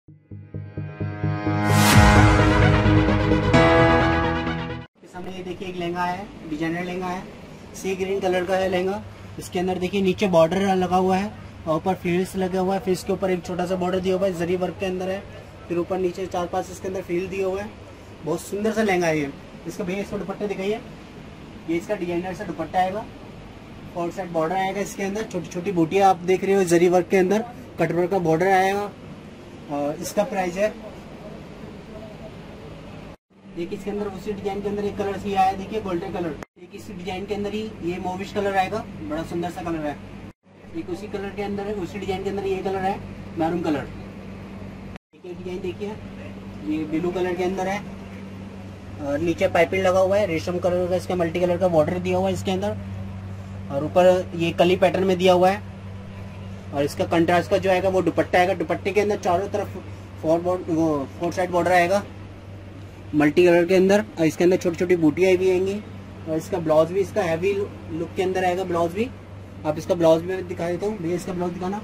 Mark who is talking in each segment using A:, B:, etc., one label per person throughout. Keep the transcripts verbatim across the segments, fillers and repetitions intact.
A: सामने ये देखिए एक लहंगा है, डिजाइनर लहंगा है, सी ग्रीन कलर का है लहंगा। इसके अंदर देखिए नीचे बॉर्डर लगा हुआ है और ऊपर फ्रिल्स लगा हुआ है। फ्रिल्स के ऊपर एक छोटा सा बॉर्डर दिया हुआ है, जरी वर्क के अंदर है। फिर ऊपर नीचे चार पांच इसके अंदर फ्रिल दिए हुए हैं। बहुत सुंदर सा लहंगा है ये। इसका भैया इसका दुपट्टा दिखाइए। ये इसका डिजाइनर सा दुपट्टा आएगा और साइड बॉर्डर आएगा। इसके अंदर छोटी छोटी बूटियां आप देख रहे हो, जरी वर्क के अंदर कटवर्क का बॉर्डर आएगा। और इसका प्राइस है, देखिए इसके अंदर उसी डिजाइन के अंदर एक कलर सी आया, देखिए गोल्डन कलर। एक इसी डिजाइन के अंदर ही ये मोविश कलर आएगा, बड़ा सुंदर सा कलर है। एक उसी कलर के अंदर है, उसी डिजाइन के अंदर ये कलर है, मैरून कलर। एक डिजाइन देखिए, ये ब्लू कलर के अंदर है और नीचे पाइपिंग लगा हुआ है, रेशम कलर का इसका मल्टी कलर का बॉर्डर दिया हुआ है इसके अंदर। और ऊपर ये कली पैटर्न में दिया हुआ है। और इसका कंट्रास्ट का जो आएगा वो दुपट्टा आएगा। दुपट्टे के अंदर चारों तरफ फोर वो फोर साइड बॉर्डर आएगा मल्टी कलर के अंदर। और इसके अंदर छोटी छोटी बूटियां भी आएंगी। और इसका ब्लाउज भी इसका हैवी लुक के अंदर आएगा। ब्लाउज भी आप इसका ब्लाउज भी दिखा देता हूँ भैया, इसका ब्लाउज दिखाना।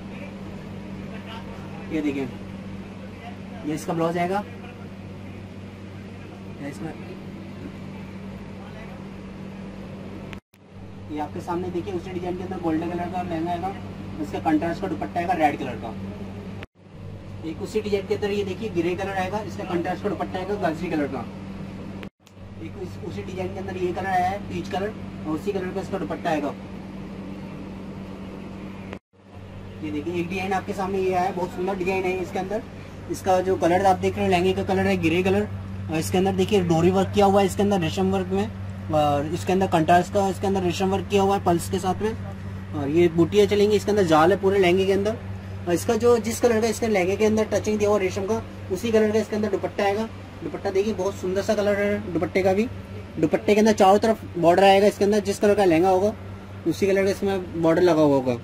A: ये देखिए, ये इसका ब्लाउज आएगा। इसमें ये आपके सामने देखिए उसी डिजाइन के अंदर गोल्डन कलर का लहंगा आएगा। इसका कंट्रास्ट का दुपट्टा आएगा रेड कलर का। एक उसी डिजाइन के अंदर ये देखिए ग्रे कलर आएगा, इसका कंट्रास्ट का दुपट्टा आएगा गाजरी कलर का। एक उस, उसी डिजाइन के अंदर ये कलर आया है पीच कलर, और उसी कलर का इसका दुपट्टा आएगा। ये देखिए एक डिजाइन आपके सामने ये आया, बहुत सुंदर डिजाइन है इसके अंदर। इसका जो कलर आप देख रहे हो लहंगे का कलर है ग्रे कलर। और इसके अंदर देखिए डोरी वर्क किया हुआ है इसके अंदर रेशम वर्क में। और इसके अंदर कंट्रास्ट का इसके अंदर रेशम वर्क किया हुआ है पल्स के साथ में। और ये बूटियां चलेंगी, इसके अंदर जाल है पूरे लहंगे के अंदर। और इसका जो जिस कलर का इसके लहंगे के अंदर टचिंग दिया हुआ रेशम का, उसी कलर का इसके अंदर दुपट्टा आएगा। दुपट्टा देखिए बहुत सुंदर सा कलर है दुपट्टे का भी। दुपट्टे के अंदर चारों तरफ बॉर्डर आएगा इसके अंदर, जिस कलर का लहंगा होगा उसी कलर का इसमें बॉर्डर लगा हुआ होगा।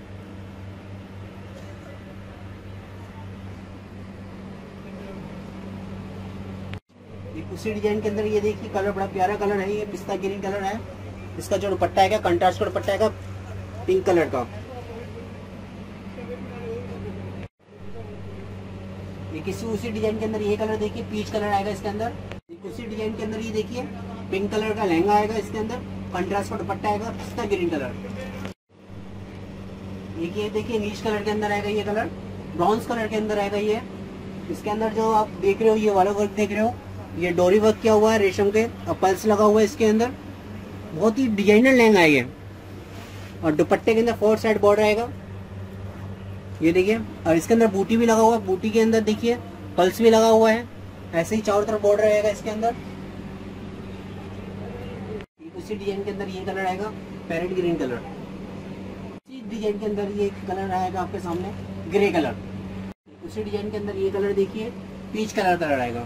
A: उसी डिजाइन के अंदर ये देखिए कलर बड़ा प्यारा कलर है, ये पिस्ता ग्रीन कलर है। इसका जो दुपट्टा आएगा कंट्रास्ट का दुपट्टा आएगा पिंक कलर का। ये किसी उसी डिजाइन के अंदर ये कलर देखिए पीच कलर आएगा इसके अंदर। उसी डिजाइन के अंदर ये देखिए पिंक कलर का लहंगा आएगा इसके अंदर, कंट्रास्ट का दुपट्टा आएगा पिस्ता ग्रीन कलर। ये देखिए नीच कलर के अंदर आएगा ये कलर, ब्राउन्स कलर के अंदर आएगा ये। इसके अंदर जो आप देख रहे हो ये वाला वर्क देख रहे हो, ये डोरी वर्क किया हुआ है रेशम के, और पल्स लगा हुआ है इसके अंदर। बहुत ही डिजाइनर लहंगा है ये। और दुपट्टे के अंदर फोर साइड बॉर्डर आएगा ये देखिए। और इसके अंदर बूटी भी लगा हुआ है, बूटी के अंदर देखिए पल्स भी लगा हुआ है। ऐसे ही चारों तरफ बॉर्डर आएगा इसके अंदर। उसी डिजाइन के अंदर ये कलर आएगा पैरेट ग्रीन कलर। इसी डिजाइन के अंदर ये कलर आएगा आपके सामने ग्रे कलर। उसी डिजाइन के अंदर ये कलर देखिए पीच कलर कलर आएगा।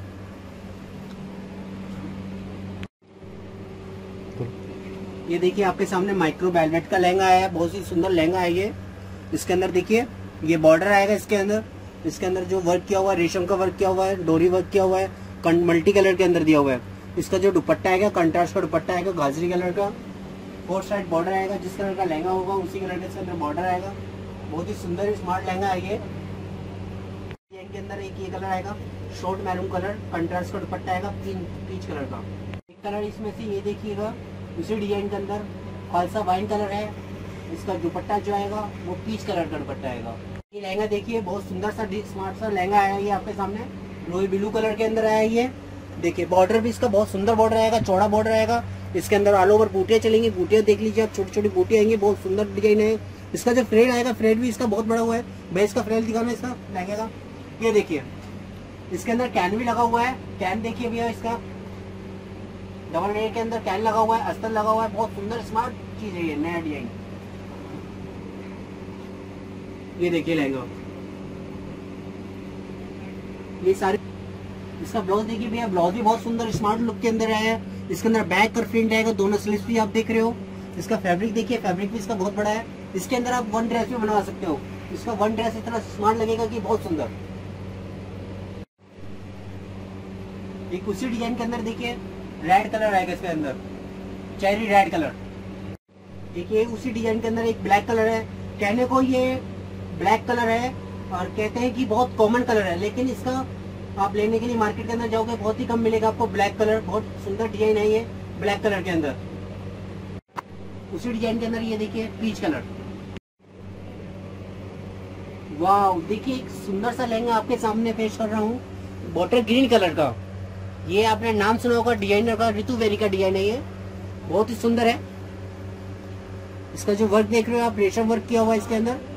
A: ये देखिए आपके सामने माइक्रो वेलवेट का लहंगा आया है, बहुत ही सुंदर लहंगा है ये। इसके अंदर देखिए ये बॉर्डर आएगा इसके अंदर। इसके अंदर जो वर्क किया हुआ है रेशम का वर्क किया हुआ है, डोरी वर्क किया हुआ है, मल्टी कलर के अंदर दिया हुआ है। इसका जो दुपट्टा आएगा कंट्रास्ट का दुपट्टा आएगा गाजरी कलर का। फोर साइड बॉर्डर आएगा, जिस कलर का लहंगा होगा उसी कलर के इसके अंदर बॉर्डर आएगा। बहुत ही सुंदर स्मार्ट लहंगा है ये। के अंदर एक ये कलर आएगा शॉर्ट मैरून कलर, कंट्रास्ट का दुपट्टा आएगा पीच कलर का। एक कलर इसमें से ये देखिएगा उसी डिजाइन के अंदर खालसा वाइन कलर है। इसका दुपट्टा जो आएगा वो पीच कलर का दुपट्टा आएगा। ये लहंगा देखिए बहुत सुंदर सा स्मार्ट सा लहंगा आया ये आपके सामने, रोई ब्लू कलर के अंदर आया ये। देखिए बॉर्डर भी इसका बहुत सुंदर बॉर्डर आएगा, चौड़ा बॉर्डर आएगा। इसके अंदर ऑल ओवर बूटियां चलेंगी, बूटियां देख लीजिए आप, छोटी छोटी बूटियां आएंगी, बहुत सुंदर डिजाइन है। इसका जो फ्रेड आएगा फ्रेड भी इसका बहुत बड़ा हुआ है। भाई इसका फ्रेड दिखाना इसका लहंगे का, ये देखिए इसके अंदर कैन भी लगा हुआ है। कैन देखिए भैया इसका डबल लेयर के अंदर कैन लगा हुआ है, अस्तर लगा हुआ है। बहुत सुंदर स्मार्ट चीज है ये, नया डिजाइन। ये देखिए लहंगा, ये सारे। इसका ब्लाउज देखिए भैया, ब्लाउज भी बहुत सुंदर स्मार्ट लुक के अंदर आया है। इसके अंदर बैक पर प्रिंट आएगा, दोनों स्लीव्स भी आप देख रहे हो। इसका फैब्रिक देखिए, फैब्रिक भी इसका बहुत बड़ा है। इसके अंदर आप वन ड्रेस भी बनवा सकते हो। इसका वन ड्रेस इतना स्मार्ट लगेगा कि बहुत सुंदर। एक उसी डिजाइन के अंदर देखिए रेड कलर आएगा इसके अंदर, चेरी रेड कलर। देखिए उसी डिजाइन के अंदर एक ब्लैक कलर है। कहने को ये ब्लैक कलर है और कहते हैं कि बहुत कॉमन कलर है, लेकिन इसका आप लेने के लिए मार्केट के अंदर जाओगे बहुत ही कम मिलेगा आपको। ब्लैक कलर, बहुत सुंदर डिजाइन है ये ब्लैक कलर के अंदर। उसी डिजाइन के अंदर ये देखिए पीच कलर। वाह, देखिए एक सुंदर सा लहंगा आपके सामने पेश कर रहा हूँ, बॉटल ग्रीन कलर का। ये आपने नाम सुना होगा डिजाइनर का, ऋतु वेरी का डिजाइन है ये, बहुत ही सुंदर है। इसका जो वर्क देख रहे हो आप, रेशम वर्क किया हुआ है इसके अंदर।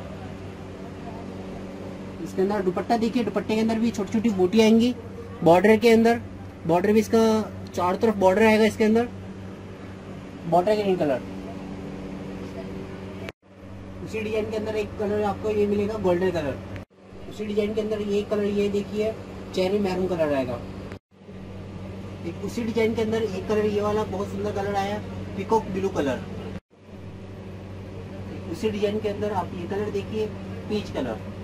A: इसके अंदर दुपट्टा देखिए, दुपट्टे के अंदर भी छोटी छोटी बूटी आएंगी बॉर्डर के अंदर। बॉर्डर भी इसका चारों तरफ बॉर्डर आएगा इसके अंदर, बॉर्डर ग्रीन कलर। उसी डिजाइन के अंदर एक कलर आपको ये मिलेगा गोल्डन कलर। उसी डिजाइन के अंदर ये कलर ये देखिए चेरी मैरून कलर आएगा। एक उसी डिजाइन के अंदर एक कलर ये वाला बहुत सुंदर कलर आया, पिकॉक ब्लू कलर। उसी डिजाइन के अंदर आप ये कलर देखिए पीच कलर।